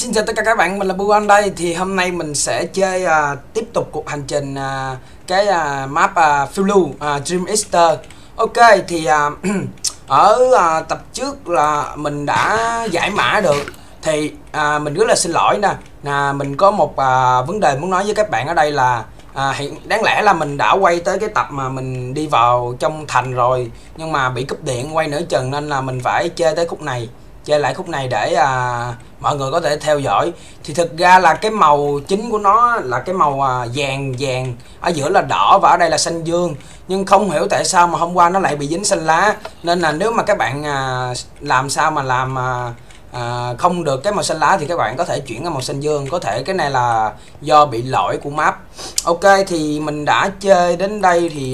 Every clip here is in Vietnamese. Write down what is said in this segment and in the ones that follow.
Xin chào tất cả các bạn, mình là Buan đây. Thì hôm nay mình sẽ chơi tiếp tục cuộc hành trình map Phiêu Dream Easter. Ok, thì ở tập trước là mình đã giải mã được. Thì mình rất là xin lỗi nè. Mình có một vấn đề muốn nói với các bạn ở đây là hiện đáng lẽ là mình đã quay tới cái tập mà mình đi vào trong thành rồi, nhưng mà bị cúp điện quay nửa chừng nên là mình phải chơi tới khúc này, chơi lại khúc này để mọi người có thể theo dõi. Thì thực ra là cái màu chính của nó là cái màu vàng vàng, ở giữa là đỏ và ở đây là xanh dương, nhưng không hiểu tại sao mà hôm qua nó lại bị dính xanh lá. Nên là nếu mà các bạn làm sao mà làm không được cái màu xanh lá thì các bạn có thể chuyển qua màu xanh dương, có thể cái này là do bị lỗi của map. Ok, thì mình đã chơi đến đây thì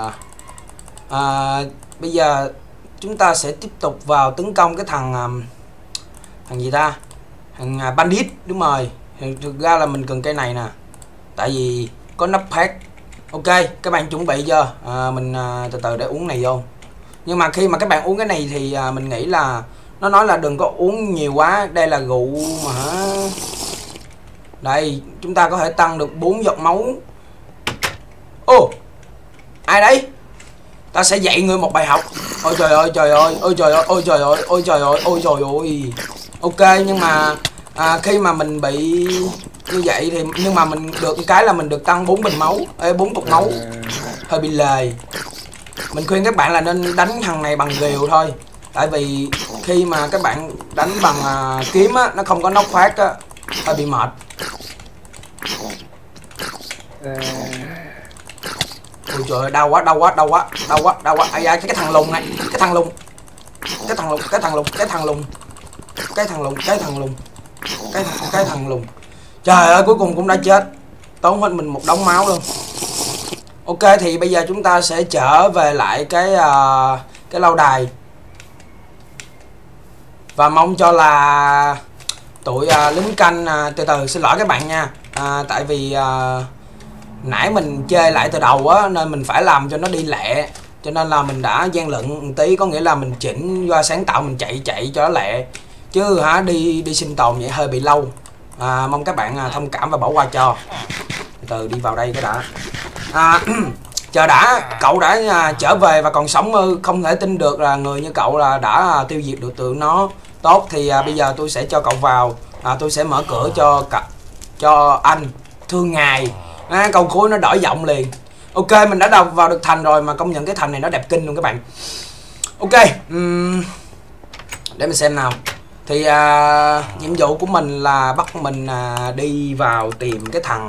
bây giờ chúng ta sẽ tiếp tục vào tấn công cái thằng gì ta, thằng bandit. Đúng rồi, thực ra là mình cần cây này nè, tại vì có nắp phát. Ok, các bạn chuẩn bị chưa? Mình từ từ để uống này vô. Nhưng mà khi mà các bạn uống cái này thì mình nghĩ là nó nói là đừng có uống nhiều quá. Đây là rượu mà hả? Đây, chúng ta có thể tăng được 4 giọt máu. Ô, ai đấy? Ta sẽ dạy người một bài học. Ôi trời ơi, trời ơi, ôi trời ơi, ôi trời ơi, ôi trời ơi, ôi trời ơi. Ok, nhưng mà khi mà mình bị như vậy thì nhưng mà mình được cái là mình được tăng 4 bình máu, 4 cục máu. Hơi bị lề. Mình khuyên các bạn là nên đánh thằng này bằng rìu thôi, tại vì khi mà các bạn đánh bằng kiếm á, nó không có nóc phát á, hơi bị mệt. Ôi trời ơi, đau quá, đau quá, đau quá, đau quá, đau quá. Ai da, cái thằng lùn này, cái thằng lùn, cái thằng lùn, cái thằng lùn, cái thằng lùn, cái thằng lùn, cái thằng lùn, cái thằng lùn. Trời ơi, cuối cùng cũng đã chết, tốn hết mình một đống máu luôn. Ok, thì bây giờ chúng ta sẽ trở về lại cái lâu đài và mong cho là tụi lính canh từ từ. Xin lỗi các bạn nha, tại vì nãy mình chơi lại từ đầu á, nên mình phải làm cho nó đi lẹ, cho nên là mình đã gian lận một tí, có nghĩa là mình chỉnh qua sáng tạo, mình chạy cho nó lẹ, chứ đi sinh tồn vậy hơi bị lâu. Mong các bạn thông cảm và bỏ qua cho. Từ đi vào đây cái đã. Chờ đã, cậu đã trở về và còn sống ư? Không thể tin được là người như cậu là đã tiêu diệt được tụi nó. Tốt, thì bây giờ tôi sẽ cho cậu vào. Tôi sẽ mở cửa cho anh. Thương ngài. Câu cuối nó đổi giọng liền. Ok, mình đã đọc vào được thành rồi, mà công nhận cái thành này nó đẹp kinh luôn các bạn. Ok, để mình xem nào. Thì nhiệm vụ của mình là bắt mình đi vào tìm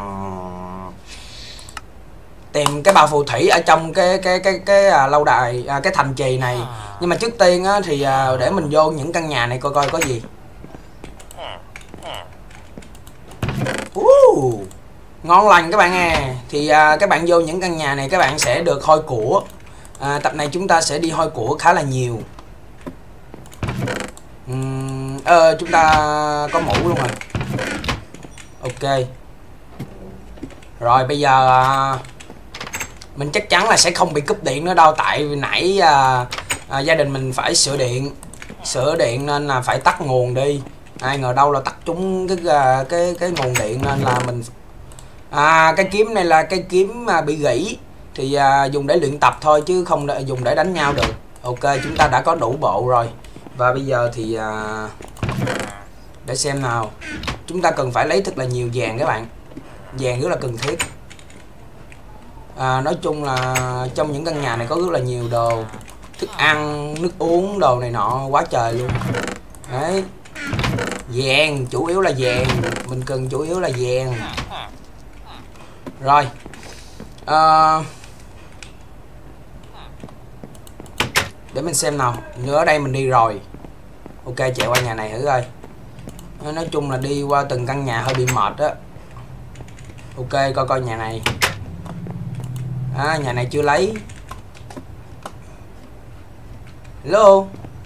cái bà phù thủy ở trong cái lâu đài, cái thành trì này. Nhưng mà trước tiên á, thì để mình vô những căn nhà này coi coi có gì. Ngon lành các bạn à. Thì các bạn vô những căn nhà này các bạn sẽ được hôi của. Tập này chúng ta sẽ đi hôi của khá là nhiều. Chúng ta có mũ luôn rồi. Ok. Rồi bây giờ mình chắc chắn là sẽ không bị cúp điện nữa đâu, tại vì nãy gia đình mình phải sửa điện nên là phải tắt nguồn đi. Ai ngờ đâu là tắt trúng cái nguồn điện, nên là mình cái kiếm này là cái kiếm bị gãy, thì dùng để luyện tập thôi chứ không dùng để đánh nhau được. Ok, chúng ta đã có đủ bộ rồi. Và bây giờ thì để xem nào, chúng ta cần phải lấy thật là nhiều vàng các bạn. Vàng rất là cần thiết. Nói chung là trong những căn nhà này có rất là nhiều đồ, thức ăn, nước uống, đồ này nọ quá trời luôn. Đấy, vàng, chủ yếu là vàng. Mình cần chủ yếu là vàng. Rồi để mình xem nào. Nhớ ở đây mình đi rồi. Ok, chạy qua nhà này thử coi. Nói chung là đi qua từng căn nhà hơi bị mệt á. Ok, coi coi nhà này. Nhà này chưa lấy. Hello.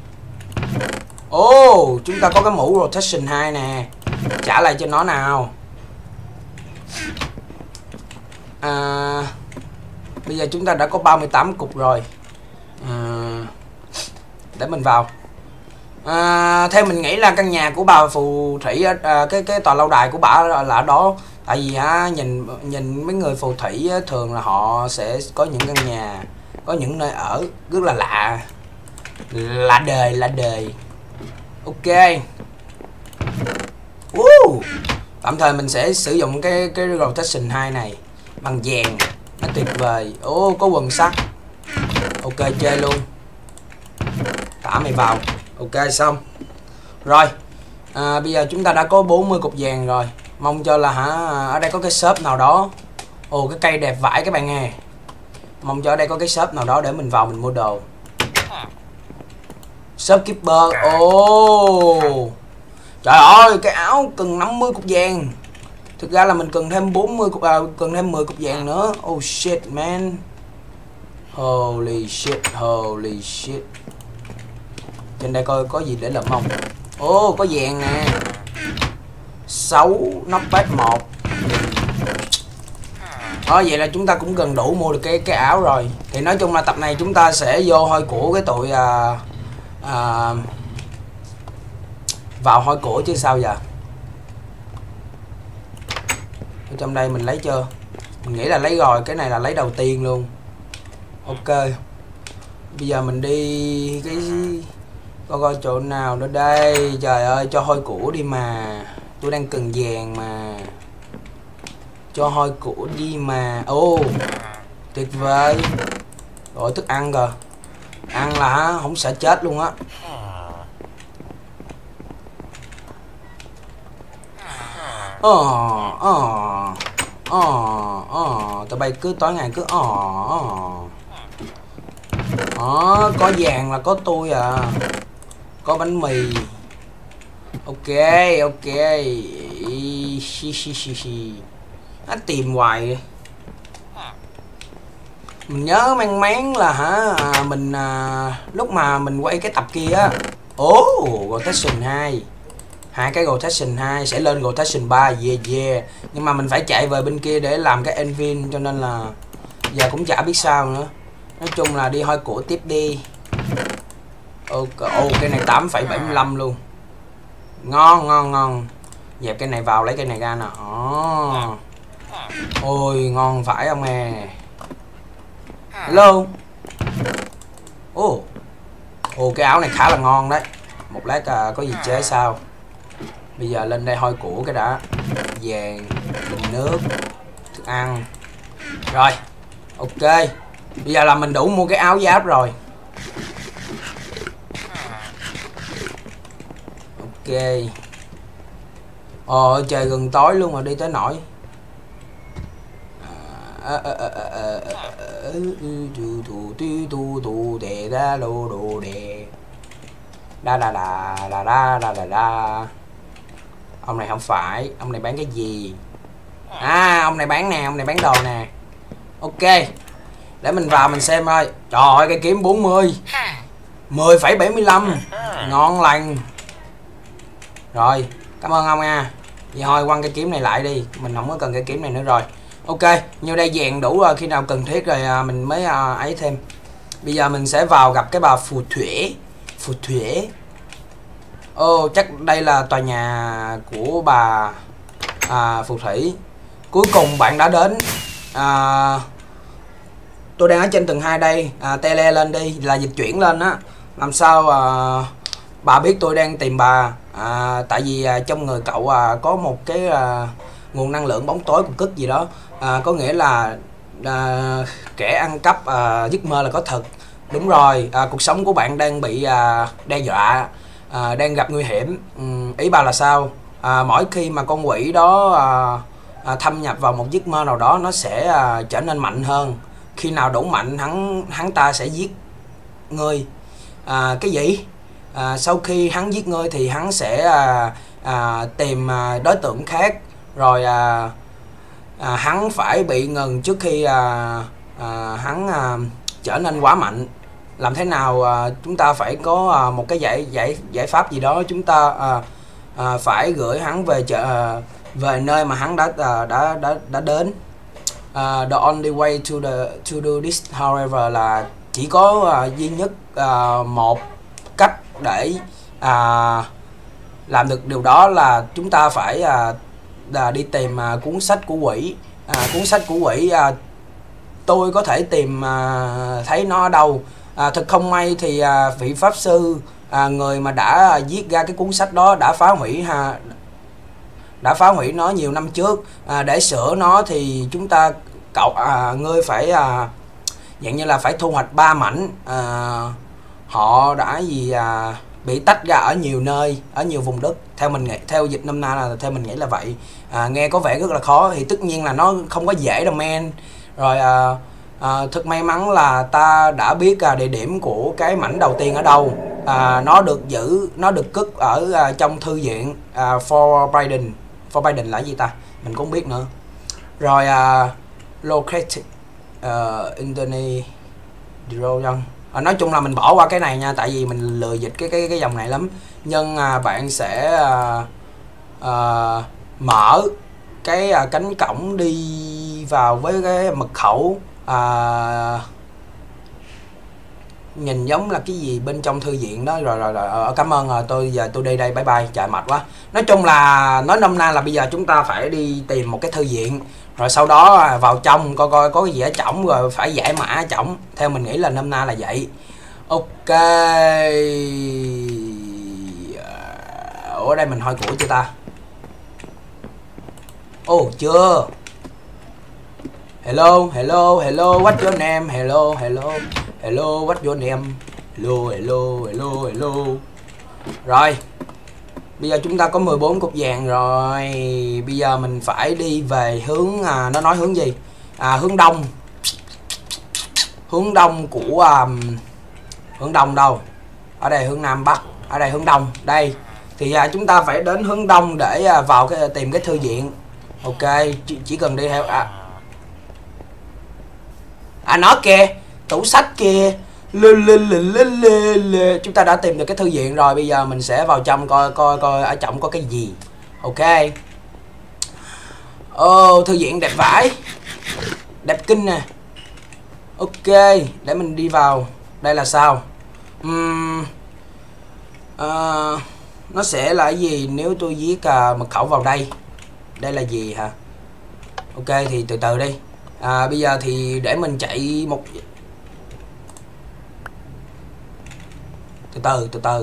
Chúng ta có cái mũ rotation 2 nè. Trả lại cho nó nào. Bây giờ chúng ta đã có 38 cục rồi. Để mình vào. Theo mình nghĩ là căn nhà của bà phù thủy, cái tòa lâu đài của bà là ở đó. Tại vì nhìn mấy người phù thủy thường là họ sẽ có những căn nhà, có những nơi ở rất là lạ đời. Ok. Tạm thời mình sẽ sử dụng cái rotation 2 này bằng vàng, nó tuyệt vời. Có quần sắt. Ok, chơi luôn. Thả mày vào. Ok, xong rồi. Bây giờ chúng ta đã có 40 cục vàng rồi. Mong cho là ở đây có cái shop nào đó. Cái cây đẹp vãi các bạn nghe. Mong cho ở đây có cái shop nào đó để mình vào mình mua đồ. Shopkeeper. Trời ơi, cái áo cần 50 cục vàng. Thực ra là mình cần thêm 40 cục, cần thêm 10 cục vàng nữa. Oh shit man. Holy shit. Trên đây coi có gì để lượm không. Có vàng nè. 6 knockback 1. Vậy là chúng ta cũng gần đủ mua được cái áo rồi. Thì nói chung là tập này chúng ta sẽ vô hôi của cái tụi vào hôi của chứ sao giờ. Ở trong đây mình lấy chưa? Mình nghĩ là lấy rồi, cái này là lấy đầu tiên luôn. Ok. Bây giờ mình đi cái coi chỗ nào nữa đây. Trời ơi, cho hôi của đi mà. Tôi đang cần vàng mà. Cho hôi của đi mà. Tuyệt vời. Rồi thức ăn rồi. Ăn là không sợ chết luôn á. Tụi bay cứ tối ngày cứ có vàng là có tôi à. Có bánh mì. Ok. Nó tìm hoài. Mình nhớ mang máng là mình lúc mà mình quay cái tập kia á. Rotation 2. Hai cái rotation 2 sẽ lên rotation 3. Yeah. Nhưng mà mình phải chạy về bên kia để làm cái Envin, cho nên là giờ cũng chả biết sao nữa. Nói chung là đi hôi của tiếp đi. Cái này 8,75 luôn. Ngon. Dẹp cái này vào, lấy cái này ra nè. Ôi ngon phải không nè. Hello. Cái áo này khá là ngon đấy. Một lát có gì chế sao. Bây giờ lên đây hôi của cái đã. Vàng, bình nước, thức ăn. Rồi. Ok. Bây giờ là mình đủ mua cái áo giáp rồi. Ok. Trời gần tối luôn mà đi tới nổi. Ông này không phải. Ông này bán cái gì? Ông này bán nè. Ông này bán đồ nè. Ok. Để mình vào mình xem thôi. Trời ơi, cái kiếm 40. 10,75. Ngon lành. Rồi, cảm ơn ông nha. Vậy thôi quăng cái kiếm này lại đi. Mình không có cần cái kiếm này nữa rồi. Ok, như đây vàng đủ rồi. Khi nào cần thiết rồi mình mới ấy thêm. Bây giờ mình sẽ vào gặp cái bà phù thủy. Chắc đây là tòa nhà của bà phù thủy. Cuối cùng bạn đã đến. Tôi đang ở trên tầng 2 đây. Tele lên đi, là dịch chuyển lên á. Làm sao bà biết tôi đang tìm bà. Tại vì trong người cậu có một cái nguồn năng lượng bóng tối cục cức gì đó. Có nghĩa là kẻ ăn cắp giấc mơ là có thật. Đúng rồi, cuộc sống của bạn đang bị đe dọa, đang gặp nguy hiểm. Ý bà là sao? Mỗi khi mà con quỷ đó thâm nhập vào một giấc mơ nào đó, nó sẽ trở nên mạnh hơn. Khi nào đủ mạnh, hắn ta sẽ giết ngươi. Cái gì? Sau khi hắn giết ngươi thì hắn sẽ tìm đối tượng khác. Rồi hắn phải bị ngừng trước khi hắn trở nên quá mạnh. Làm thế nào chúng ta phải có một cái giải pháp gì đó. Chúng ta phải gửi hắn về nơi mà hắn đã đến. The only way to do this, however, là chỉ có duy nhất một cách để làm được điều đó là chúng ta phải đi tìm cuốn sách của quỷ. Cuốn sách của quỷ tôi có thể tìm thấy nó ở đâu. Thật không may thì vị pháp sư người mà đã viết ra cái cuốn sách đó đã phá hủy nó nhiều năm trước. Để sửa nó thì chúng ta ngươi phải dạng như là phải thu hoạch 3 mảnh. Họ đã bị tách ra ở nhiều nơi, ở nhiều vùng đất. Theo mình nghĩ, theo dịch nôm na là theo mình nghĩ là vậy. Nghe có vẻ rất là khó thì tất nhiên là nó không có dễ đâu men. Rồi thật may mắn là ta đã biết địa điểm của cái mảnh đầu tiên ở đâu. Nó được cất ở trong thư viện Forbidden. Forbidden là gì ta? Mình cũng không biết nữa. Rồi locate internet Drogon. Nói chung là mình bỏ qua cái này nha, tại vì mình lừa dịch cái dòng này lắm. Nhưng bạn sẽ mở cái cánh cổng đi vào với cái mật khẩu nhìn giống là cái gì bên trong thư viện đó. Rồi cảm ơn. Tôi đi đây, bye bye, chạy mệt quá. Nói chung là nói nôm na là bây giờ chúng ta phải đi tìm một cái thư viện, rồi sau đó vào trong coi coi có cái gì ở trỏng, rồi phải giải mã ở trỏng. Theo mình nghĩ là nôm na là vậy. Ok. Ở đây mình hỏi của chưa ta? Chưa. Hello, what's your name? Hello, what's your name? Hello. Rồi. Bây giờ chúng ta có 14 cục vàng rồi. Bây giờ mình phải đi về hướng nó nói hướng gì? Hướng đông. Hướng đông của hướng đông đâu? Ở đây hướng nam bắc, ở đây hướng đông. Đây. Thì chúng ta phải đến hướng đông để vào tìm cái thư viện. Ok, chỉ cần đi theo nó kìa, tủ sách kìa. Chúng ta đã tìm được cái thư viện rồi. Bây giờ mình sẽ vào trong coi ở trong có cái gì. Ok. Thư viện đẹp vãi, đẹp kinh nè. Ok, để mình đi vào. Đây là sao? Nó sẽ là cái gì nếu tôi viết mật khẩu vào đây? Đây là gì hả? Ok, thì từ từ đi. Bây giờ thì để mình chạy một từ từ.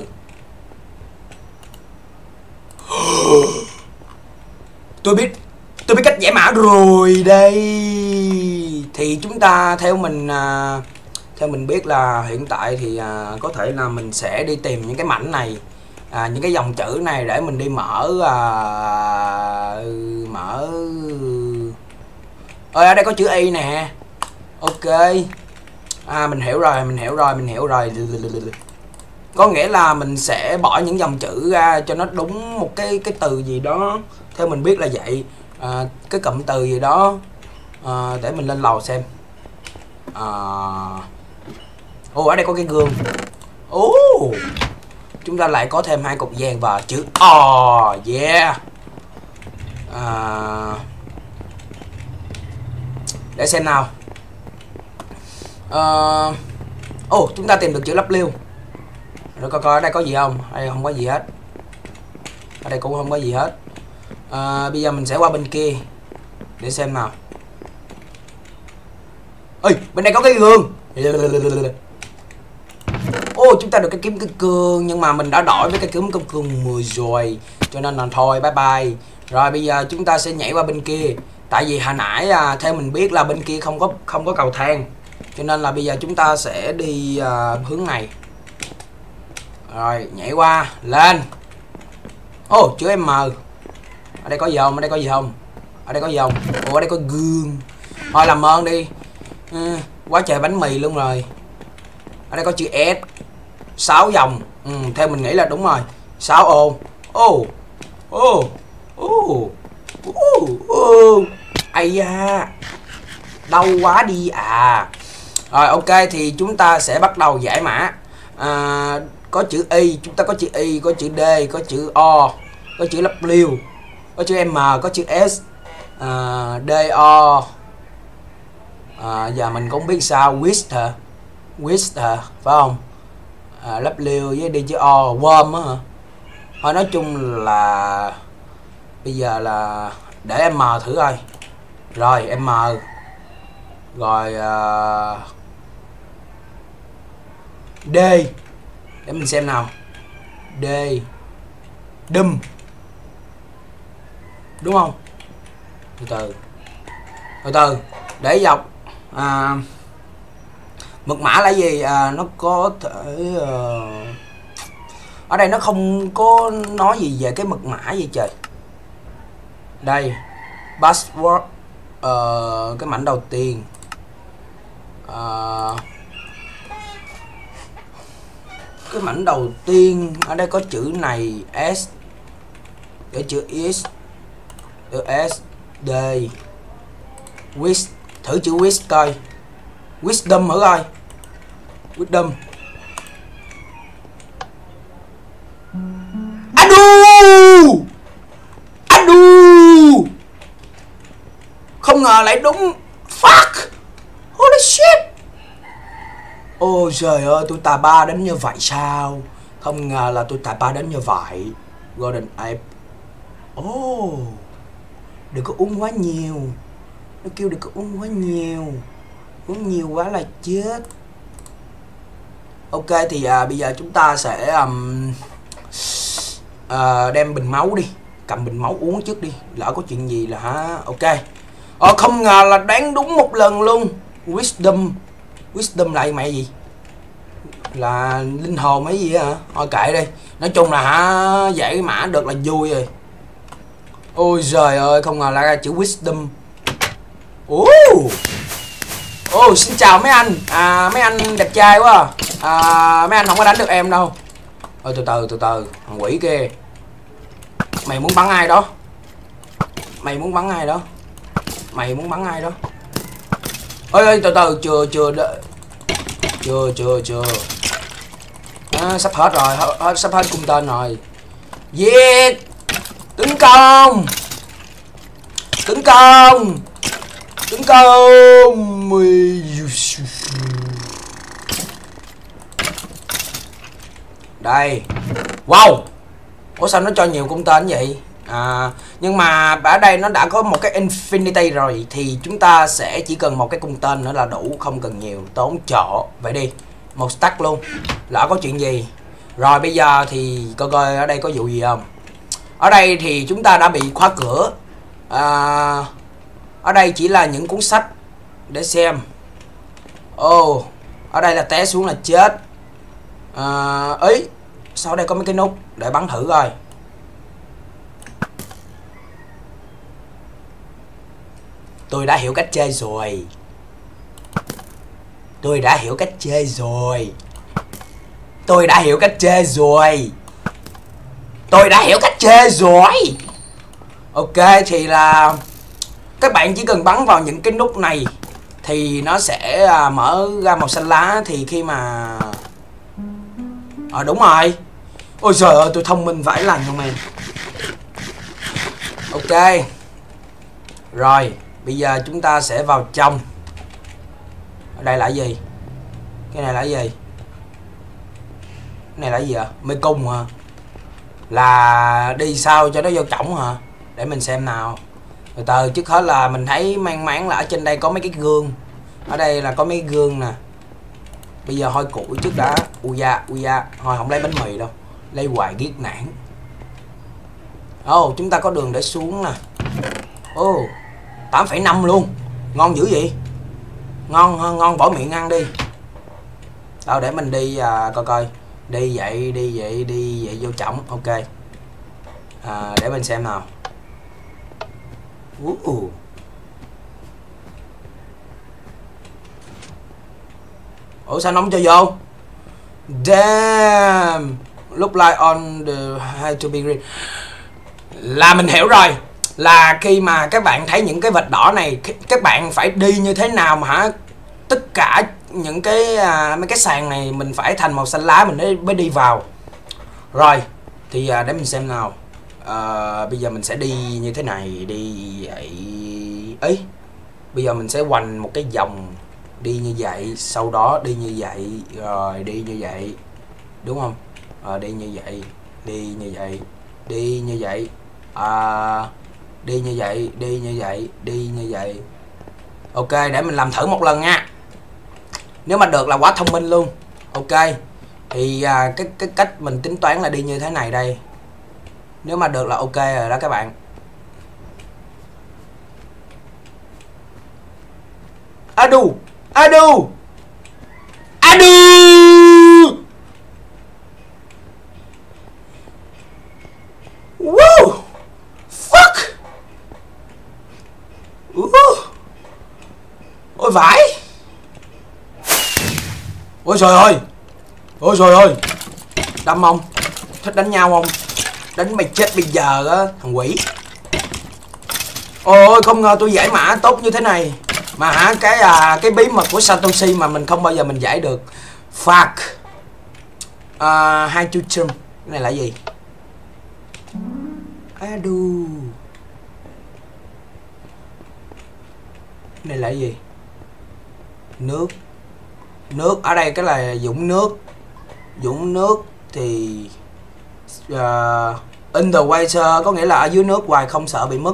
Tôi biết cách giải mã rồi đây. Thì chúng ta theo mình biết là hiện tại thì có thể là mình sẽ đi tìm những cái mảnh này, những cái dòng chữ này để mình đi mở ở đây có chữ Y nè. Ok. Mình hiểu rồi. Có nghĩa là mình sẽ bỏ những dòng chữ ra cho nó đúng một cái từ gì đó. Theo mình biết là vậy. Cái cụm từ gì đó. Để mình lên lầu xem. Ở đây có cái gương. Chúng ta lại có thêm 2 cục vàng và chữ O. Yeah. Để xem nào. Chúng ta tìm được chữ lấp liêu. Rồi coi ở đây có gì không? Ở đây không có gì hết. Ở đây cũng không có gì hết. Bây giờ mình sẽ qua bên kia để xem nào. Bên đây có cái gương. Chúng ta được cái kiếm kim cương, nhưng mà mình đã đổi với cái kiếm kim cương 10 rồi, cho nên là thôi bye bye. Rồi bây giờ chúng ta sẽ nhảy qua bên kia. Tại vì hồi nãy theo mình biết là bên kia không có cầu thang, cho nên là bây giờ chúng ta sẽ đi hướng này. Rồi nhảy qua lên. Chữ M. Ở đây có gì không? Ở đây có gì không? Ở đây có gương. Thôi làm ơn đi. Quá trời bánh mì luôn rồi. Ở đây có chữ S. 6 dòng. Theo mình nghĩ là đúng rồi. 6 ô. Ây da, đau quá đi à. Rồi ok, thì chúng ta sẽ bắt đầu giải mã. Có chữ Y, chúng ta có chữ Y, có chữ D, có chữ O, có chữ W, có chữ M, có chữ S, D, O. Giờ mình cũng biết sao. Wish hả? Phải không? W với D chữ O, worm á hả? Thôi nói chung là bây giờ là để em mờ thử coi. Rồi em mờ. Rồi D để mình xem nào. D đâm đúng không? Từ từ để dọc. Mật mã là gì? Nó có thể ở đây nó không có nói gì về cái mật mã gì trời. Đây password, cái mảnh đầu tiên, cái mảnh đầu tiên ở đây có chữ này S, để chữ S, S D thử chữ wish coi. Wisdom thử coi. Wisdom. Adu không ngờ lại đúng. Fuck, holy shit. Ôi trời ơi, tôi tài ba đến như vậy sao? Không ngờ là tôi tài ba đến như vậy. Golden Ape. Đừng có uống quá nhiều. Nó kêu đừng có uống quá nhiều. Uống nhiều quá là chết. Ok thì bây giờ chúng ta sẽ đem bình máu đi. Cầm bình máu uống trước đi. Lỡ có chuyện gì là hả? Ok. Không ngờ là đoán đúng một lần luôn. Wisdom. Wisdom lại mẹ gì? Là linh hồn mấy gì hả? Thôi kệ đi. Nói chung là hả, giải mã được là vui rồi. Ôi trời ơi, không ngờ là chữ Wisdom. Xin chào mấy anh. Mấy anh đẹp trai quá. Mấy anh không có đánh được em đâu. Từ từ thằng quỷ kia. Mày muốn bắn ai đó? Ôi từ từ, chưa. Sắp hết rồi, sắp hết cung tên rồi. Giết! Tấn công! Đây. Wow. Ủa sao nó cho nhiều cung tên vậy? Nhưng mà ở đây nó đã có một cái infinity rồi, thì chúng ta sẽ chỉ cần một cái cung tên nữa là đủ, không cần nhiều, tốn chỗ. Vậy đi, một stack luôn, lỡ có chuyện gì. Rồi bây giờ thì coi ở đây có vụ gì không. Ở đây thì chúng ta đã bị khóa cửa. Ở đây chỉ là những cuốn sách để xem. Ở đây là té xuống là chết. Ý sao đây có mấy cái nút để bắn thử coi. Tôi đã hiểu cách chơi rồi. Ok thì là các bạn chỉ cần bắn vào những cái nút này thì nó sẽ mở ra màu xanh lá. Thì khi mà đúng rồi. Ôi trời ơi, tôi thông minh vãi lành không em. Ok. Rồi bây giờ chúng ta sẽ vào trong. Ở đây là gì? Cái này là gì? Cái này là gì ạ? Mê cung hả? Là đi sao cho nó vô trọng hả? Để mình xem nào. Từ từ, trước hết là mình thấy mang máng là ở trên đây có mấy cái gương. Ở đây là có mấy cái gương nè. Bây giờ hôi củi trước đã. Ui da. Thôi không lấy bánh mì đâu, lấy hoài ghét nản. Chúng ta có đường để xuống nè. 8,5 luôn. Ngon dữ vậy. Ngon bỏ miệng ăn đi. Đâu để mình đi coi. Đi vậy vô trọng. Ok. Để mình xem nào. Ủa sao nó không cho vô? Damn. Look like on the how to be green. Là mình hiểu rồi. Là khi mà các bạn thấy những cái vệt đỏ này, các bạn phải đi như thế nào mà hả? Tất cả những cái mấy cái sàn này mình phải thành màu xanh lá mình mới đi vào. Rồi thì để mình xem nào. Bây giờ mình sẽ đi như thế này. Đi vậy ấy. Bây giờ mình sẽ hoành một cái vòng. Đi như vậy. Sau đó đi như vậy. Rồi đi như vậy. Đúng không? Đi như vậy. đi như vậy, đi như vậy, đi như vậy, đi như vậy, đi như vậy. Ok, để mình làm thử một lần nha. Nếu mà được là quá thông minh luôn. Ok, thì cái cách mình tính toán là đi như thế này đây. Nếu mà được là ok rồi đó các bạn. Adu, adu, adu. Woo, fuck. Ôi vãi. Ôi trời ơi. Ôi trời ơi. Đâm không? Thích đánh nhau không? Đánh mày chết bây giờ á, thằng quỷ. Ôi không ngờ tôi giải mã tốt như thế này. Mà hả, cái bí mật của Satoshi mà mình không bao giờ mình giải được. Fuck. Hai chú chum. Cái này là gì? Adu. Cái này là gì? Nước. Nước, ở đây cái là dũng nước. Dũng nước thì in the water có nghĩa là ở dưới nước hoài không sợ bị mất.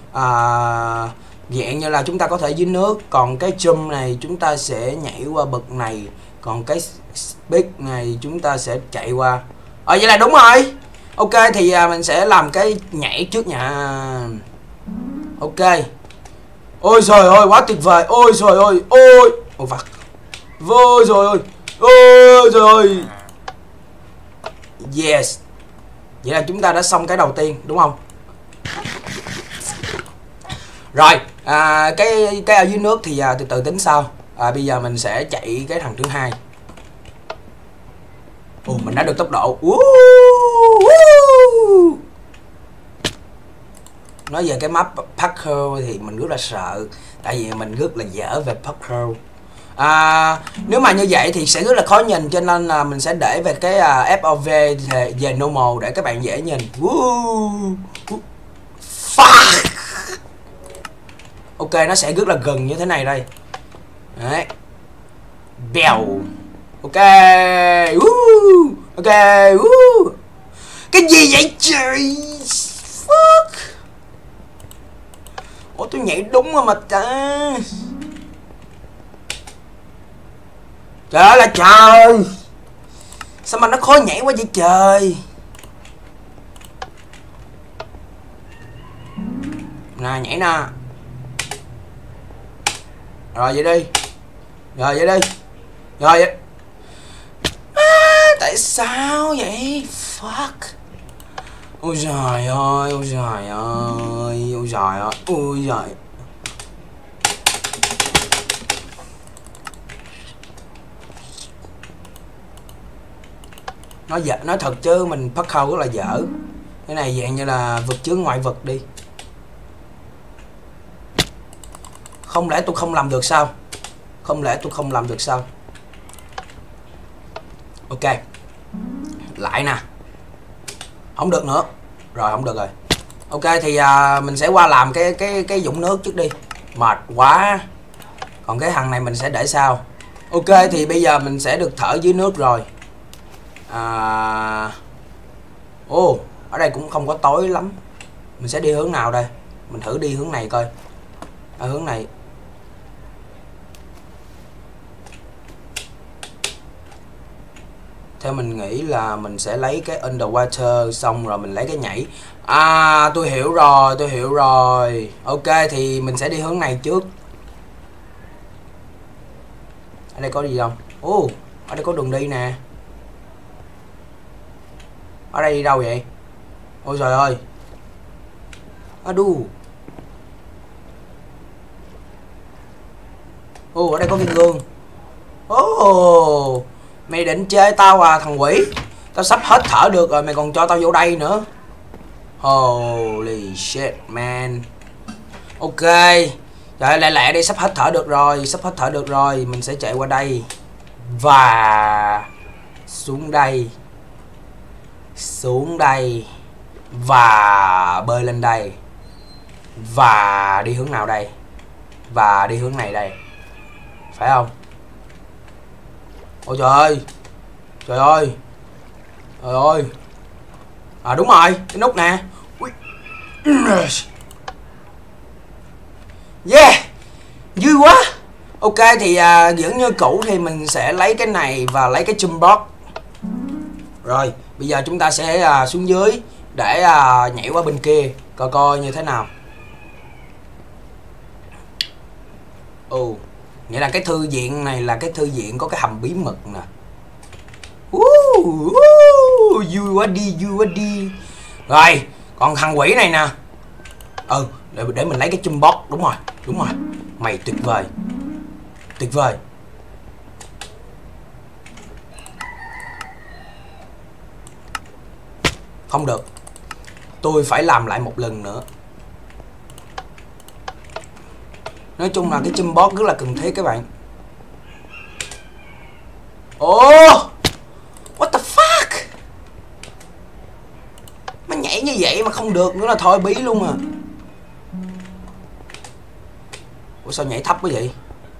Dạng như là chúng ta có thể dưới nước. Còn cái chum này chúng ta sẽ nhảy qua bậc này. Còn cái speed này chúng ta sẽ chạy qua. Vậy là đúng rồi. Ok, thì mình sẽ làm cái nhảy trước nha. Ok. Ôi trời ơi, quá tuyệt vời. Ôi trời ơi, ôi. Ôi vặt. Ôi trời ơi. Ôi trời ơi. Yes. Vậy là chúng ta đã xong cái đầu tiên, đúng không? Rồi, cái ở dưới nước thì từ từ tính sau. Bây giờ mình sẽ chạy cái thằng thứ hai. Mình đã được tốc độ. Nói về cái map parkour thì mình rất là sợ. Tại vì mình rất là dở về parkour. Nếu mà như vậy thì sẽ rất là khó nhìn, cho nên là mình sẽ để về cái FOV về normal để các bạn dễ nhìn. Fuck. Ok, nó sẽ rất là gần như thế này đây. Đấy. Bèo. Ok. Ok. Cái gì vậy trời? Fuck. Ủa tôi nhảy đúng rồi mà ta. Trời ơi là trời. Sao mà nó khó nhảy quá vậy trời. Nè nhảy nè. Rồi vậy đi. Rồi vậy đi. Rồi vậy. Tại sao vậy? Fuck. Ôi trời ơi, ôi trời ơi, ôi trời ơi, ôi trời. Nói thật chứ mình parkour rất là dở. Cái này dạng như là vượt chướng ngoại vật đi. Không lẽ tôi không làm được sao? Không lẽ tôi không làm được sao? Ok. Lại nè. Không được nữa. Rồi không được rồi. Ok thì mình sẽ qua làm cái dũng nước trước đi. Mệt quá. Còn cái thằng này mình sẽ để sau. Ok thì bây giờ mình sẽ được thở dưới nước rồi. Ở đây cũng không có tối lắm. Mình sẽ đi hướng nào đây? Mình thử đi hướng này coi. Ở hướng này. Theo mình nghĩ là mình sẽ lấy cái underwater xong rồi mình lấy cái nhảy. Tôi hiểu rồi, tôi hiểu rồi. Ok thì mình sẽ đi hướng này trước. Ở đây có gì không? Ở đây có đường đi nè. Ở đây đi đâu vậy? Ôi trời ơi. Đu. Ở đây có viên gương. Mày định chơi tao à thằng quỷ? Tao sắp hết thở được rồi mày còn cho tao vô đây nữa. Holy shit man. Ok. Trời lẹ lẹ đi, sắp hết thở được rồi, sắp hết thở được rồi. Mình sẽ chạy qua đây. Và xuống đây. Xuống đây. Và bơi lên đây. Và đi hướng nào đây? Và đi hướng này đây. Phải không? Ôi trời ơi. Trời ơi. Trời ơi. Đúng rồi, cái nút nè. Ui. Yeah, vui quá. Ok thì vẫn như cũ thì mình sẽ lấy cái này và lấy cái jump box. Rồi bây giờ chúng ta sẽ xuống dưới để nhảy qua bên kia coi coi như thế nào. Nghĩa là cái thư viện này là cái thư viện có cái hầm bí mật nè. Vui quá đi, vui quá đi. Rồi còn thằng quỷ này nè. Để mình lấy cái chum box. Đúng rồi. Mày tuyệt vời. Tuyệt vời. Không được, tôi phải làm lại một lần nữa. Nói chung là cái chum box rất là cần thiết các bạn. What the fuck. Mà nhảy như vậy mà không được nữa là thôi bí luôn à. Ủa sao nhảy thấp quá vậy?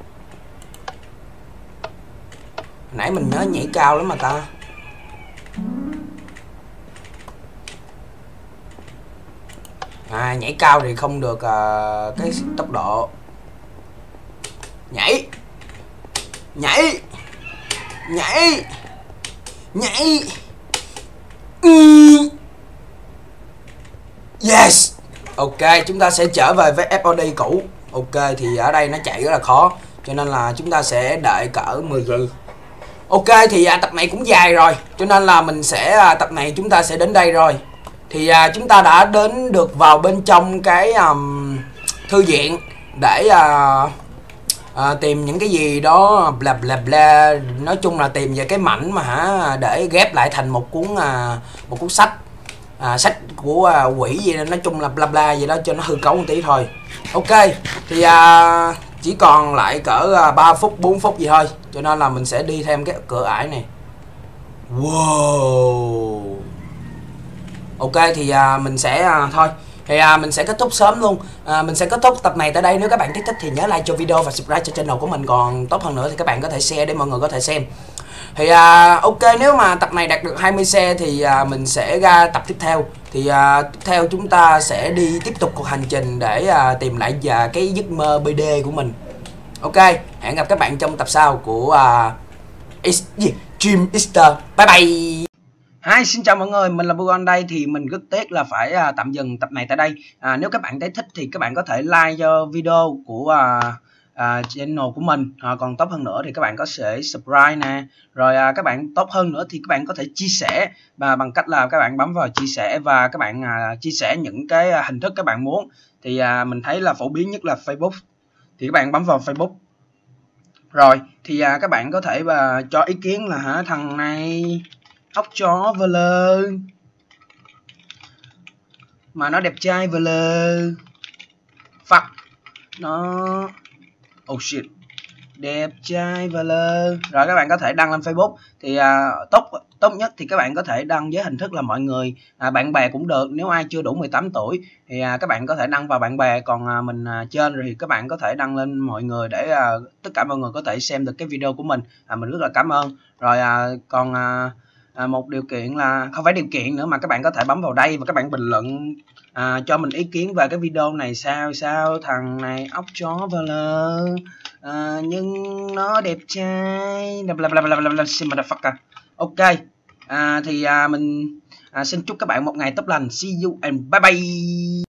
Nãy mình nhớ nhảy cao lắm mà ta. Nhảy cao thì không được cái tốc độ. Nhảy. Yes. Ok, chúng ta sẽ trở về với FOD cũ. Ok thì ở đây nó chạy rất là khó, cho nên là chúng ta sẽ đợi cỡ 10 giây. Ok thì tập này cũng dài rồi, cho nên là mình sẽ tập này chúng ta sẽ đến đây rồi. Thì chúng ta đã đến được vào bên trong cái thư viện để tìm những cái gì đó bla bla bla. Nói chung là tìm về cái mảnh mà để ghép lại thành một cuốn sách. Sách của quỷ gì đó, nói chung là bla bla gì đó cho nó hư cấu một tí thôi. Ok thì chỉ còn lại cỡ 3 phút 4 phút gì thôi, cho nên là mình sẽ đi thêm cái cửa ải này. Wow. Ok thì mình sẽ thôi thì mình sẽ kết thúc sớm luôn. Mình sẽ kết thúc tập này tại đây. Nếu các bạn thấy thích thì nhớ like cho video và subscribe cho channel của mình. Còn tốt hơn nữa thì các bạn có thể share để mọi người có thể xem. Thì ok, nếu mà tập này đạt được 20 share thì mình sẽ ra tập tiếp theo. Thì tiếp theo chúng ta sẽ đi tiếp tục cuộc hành trình để tìm lại cái giấc mơ BD của mình. Ok, hẹn gặp các bạn trong tập sau của Dream Easter. Bye bye. Hi, xin chào mọi người, mình là Bugon đây. Thì mình rất tiếc là phải tạm dừng tập này tại đây. Nếu các bạn thấy thích thì các bạn có thể like cho video của channel của mình. Còn tốt hơn nữa thì các bạn có thể subscribe nè. Rồi các bạn tốt hơn nữa thì các bạn có thể chia sẻ bằng cách là các bạn bấm vào chia sẻ và các bạn chia sẻ những cái hình thức các bạn muốn. Thì mình thấy là phổ biến nhất là Facebook, thì các bạn bấm vào Facebook. Rồi thì các bạn có thể cho ý kiến là thằng này ốc chó vờ lơ mà nó đẹp trai vờ lơ. Fuck. Nó shit, đẹp trai vờ lơ. Rồi các bạn có thể đăng lên Facebook. Thì tốt nhất thì các bạn có thể đăng với hình thức là mọi người, bạn bè cũng được. Nếu ai chưa đủ 18 tuổi thì các bạn có thể đăng vào bạn bè. Còn mình trên rồi thì các bạn có thể đăng lên mọi người để tất cả mọi người có thể xem được cái video của mình. Mình rất là cảm ơn. Rồi còn một điều kiện là không phải điều kiện nữa mà các bạn có thể bấm vào đây và các bạn bình luận cho mình ý kiến về cái video này. Sao thằng này ốc chó vờ lơ nhưng nó đẹp trai bla bla bla bla bla motherfucker. Ok thì mình xin chúc các bạn một ngày tốt lành. See you and bye bye.